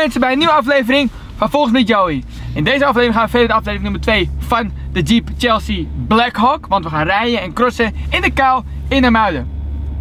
mensen bij een nieuwe aflevering van Volgens met Joey. In deze aflevering gaan we verder de aflevering nummer 2 van de Jeep Chelsea Blackhawk. Want we gaan rijden en crossen in de kuil in IJmuiden.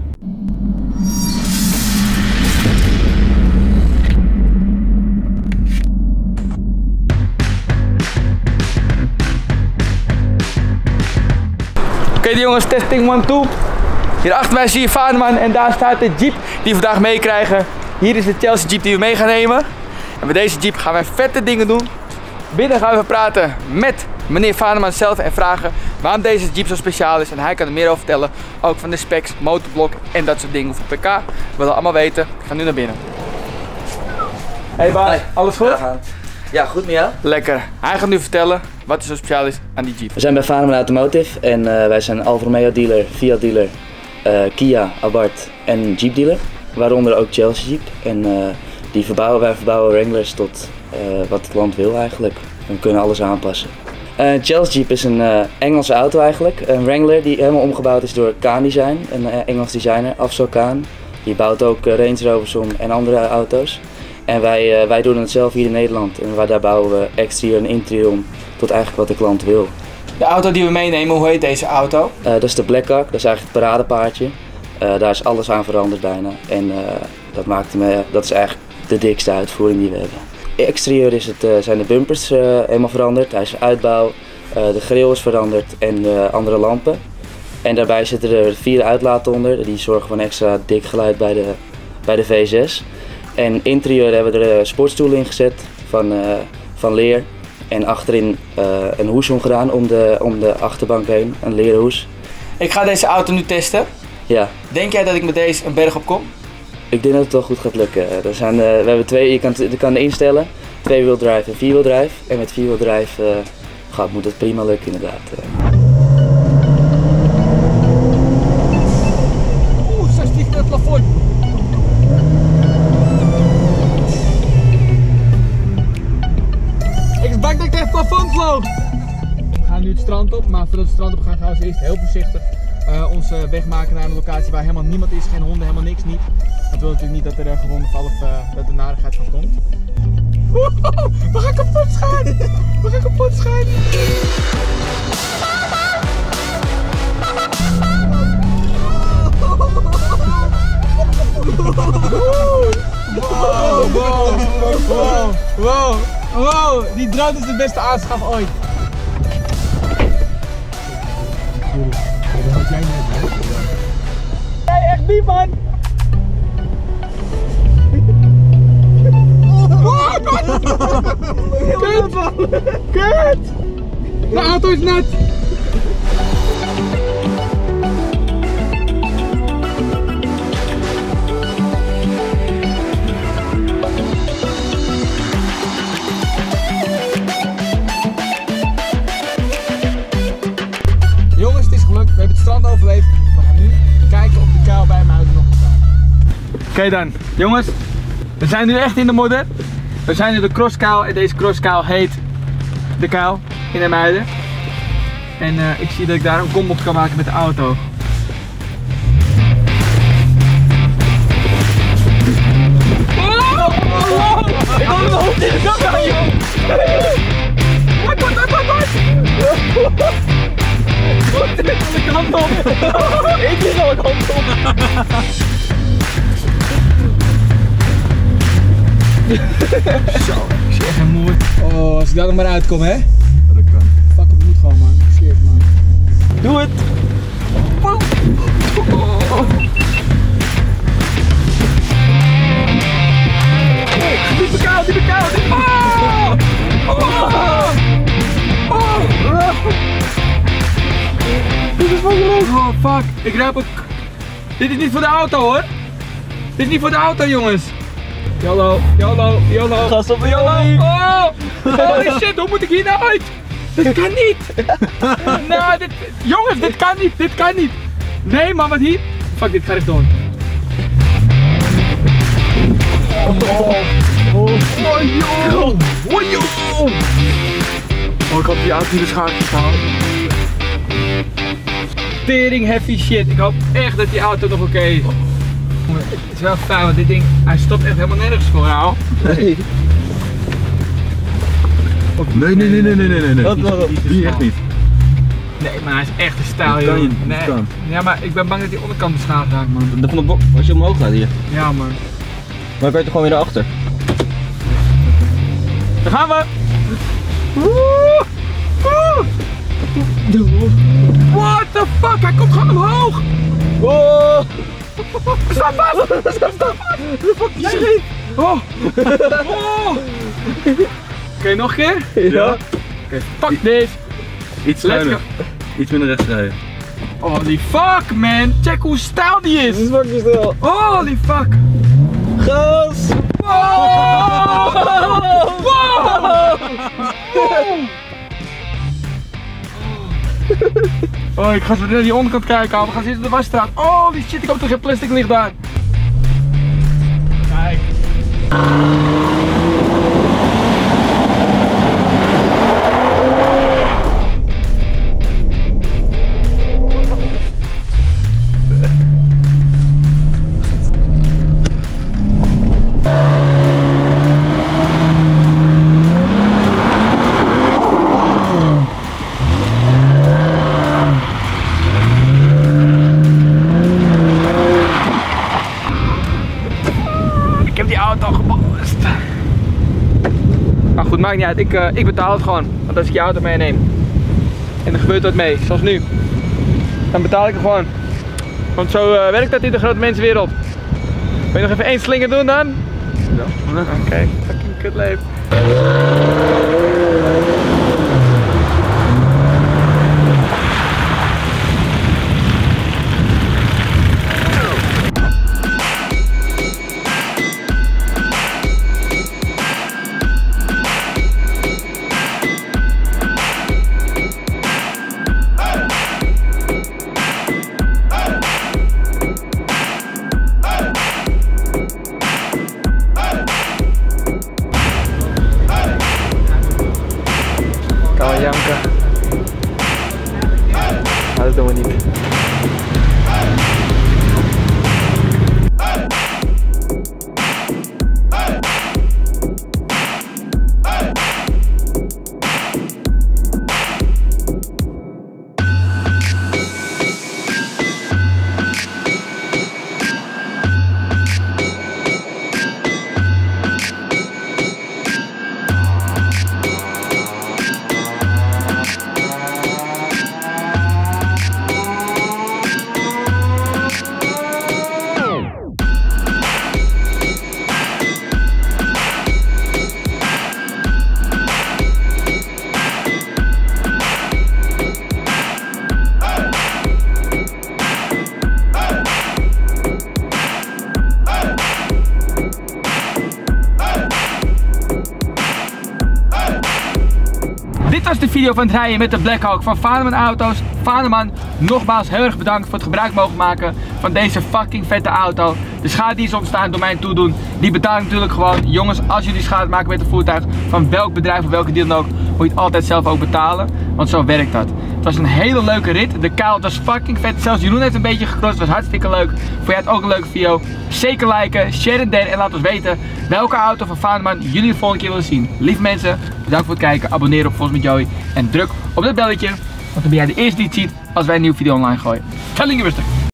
Oké jongens, testing 1, 2. Hierachter mij zie je Vaneman en daar staat de Jeep die we vandaag meekrijgen. Hier is de Chelsea Jeep die we mee gaan nemen. En met deze Jeep gaan wij vette dingen doen. Binnen gaan we praten met meneer Vaneman zelf en vragen waarom deze Jeep zo speciaal is. En hij kan er meer over vertellen. Ook van de specs, motorblok en dat soort dingen voor pk. We willen allemaal weten. We gaan nu naar binnen. Hey baas, alles goed? Ja, goed met jou? Lekker. Hij gaat nu vertellen wat er zo speciaal is aan die Jeep. We zijn bij Vaneman Automotive en wij zijn Alfa Romeo dealer, Fiat dealer, Kia, Abarth en Jeep dealer. Waaronder ook Chelsea Jeep. En wij verbouwen Wranglers tot wat het land wil eigenlijk. En we kunnen alles aanpassen. Chelsea Jeep is een Engelse auto eigenlijk. Een Wrangler die helemaal omgebouwd is door Kaan Design, een Engels designer, Afzal Kaan. Die bouwt ook Range Rovers om en andere auto's. En wij doen het zelf hier in Nederland. En daar bouwen we exterieur en interieur om tot eigenlijk wat de klant wil. De auto die we meenemen, hoe heet deze auto? Dat is de Blackhawk, dat is eigenlijk het paradepaardje. Daar is alles aan veranderd bijna. En dat is eigenlijk de dikste uitvoering die we hebben. Exterieur zijn de bumpers helemaal veranderd. Hij is uitbouw, de grill is veranderd en andere lampen. En daarbij zitten er 4 uitlaten onder. Die zorgen voor een extra dik geluid bij de V6. En interieur hebben we er sportstoelen in gezet van leer. En achterin een hoes omgedaan om de achterbank heen, een leren hoes. Ik ga deze auto nu testen. Ja. Denk jij dat ik met deze een berg op kom? Ik denk dat het wel goed gaat lukken. We hebben 2, je kan instellen, 2-wheel drive en 4-wheel drive. En met 4-wheel drive moet het prima lukken inderdaad. Oeh, zij sticht het plafond. Ik was bang dat ik tegen het plafond vloog. We gaan nu het strand op, maar voordat we het strand op gaan we eerst heel voorzichtig onze weg maken naar een locatie waar helemaal niemand is, geen honden, helemaal niks niet. Dat wil natuurlijk niet dat er gewonden vallen of dat er narigheid van komt. We gaan kapot gaan! We gaan kapot gaan! Wow, die drone is de beste aanschaf ooit. Dat had jij net, hè? Nee, echt niet, man! Kut! Kut! De auto is nat! Jongens, het is gelukt. We hebben het strand overleefd. We gaan nu kijken of de kuil bij IJmuiden nog bestaat. Oké dan, jongens. We zijn nu echt in de modder. We zijn in de crosskuil en deze crosskuil heet de kuil in IJmuiden. En ik zie dat ik daar een kom op kan maken met de auto. Ik had mijn hoofd in de zak aan, joh! Wat? Wat is de kant op? Ik is al de kant op! Zo, ik zie echt een moer. Oh, als ik daar nog maar uitkom, hè? Dat kan. Fuck, het moet gewoon, man. Ik zie het, man. Doe het! Die bekaal! Dit is fucking leuk! Oh, fuck. Ik ruik ook... Dit is niet voor de auto, hoor. Dit is niet voor de auto, jongens. YOLO. Gas op de YOLO. Oh! Holy shit, hoe moet ik hier nou uit? Dit kan niet! Nou, jongens, dit kan niet! Nee, man, wat hier? Fuck, dit gaat echt door. Oh, ik had die auto in de schakel gehaald. Tering heavy shit. Ik hoop echt dat die auto nog oké is. Het is wel fijn, want dit ding, hij stopt echt helemaal nergens voor jou. Nee. Nee. Wat? Die echt niet. Nee, maar hij is echt een stijl, joh. Nee. Ja, maar ik ben bang dat die onderkant beschadigd raakt, man. Dat van de box, als je omhoog gaat hier. Ja, man. Maar dan kan je toch gewoon weer erachter. Daar gaan we! What the fuck? Hij komt gewoon omhoog! Wow! Sta vast! Sta vast! Shit! Oh! Oké, nog een keer? Ja. Oké, fuck this! Iets Let's schuiner. Iets minder rechts rijden. Holy fuck, man! Check hoe stijl die is! is fucking snel. Holy fuck! Gas! Wow! Oh, ik ga zo naar die onderkant kijken. We gaan zitten op de wasstraat. Oh, die shit, ik hoop dat er geen plastic ligt daar. Kijk. Ik heb die auto gebost. Maar goed, maakt niet uit. Ik betaal het gewoon. Want als ik je auto meeneem en er gebeurt wat mee, zoals nu, dan betaal ik er gewoon. Want zo werkt dat in de grote mensenwereld. Wil je nog even één slinger doen dan? Ja. Oké, fucking kutleef. Kan wel janken. Maar dat doen we niet. Dit was de video van het rijden met de Blackhawk van Vaneman Auto's. Vaneman, nogmaals heel erg bedankt voor het gebruik mogen maken van deze fucking vette auto. De schade die is ontstaan door mijn toedoen, die betaal ik natuurlijk gewoon. Jongens, als jullie schade maken met een voertuig van welk bedrijf of welke deal dan ook, moet je het altijd zelf ook betalen. Want zo werkt dat. Het was een hele leuke rit. De kuil was fucking vet. Zelfs Jeroen heeft een beetje gecrossed. Het was hartstikke leuk. Vond jij het ook een leuke video? Zeker liken, share en delen en laat ons weten welke auto van Vaneman jullie de volgende keer willen zien. Lieve mensen, bedankt voor het kijken. Abonneer op Vos met Joey en druk op dat belletje. Want dan ben jij de eerste die het ziet als wij een nieuwe video online gooien. Ciao, rustig.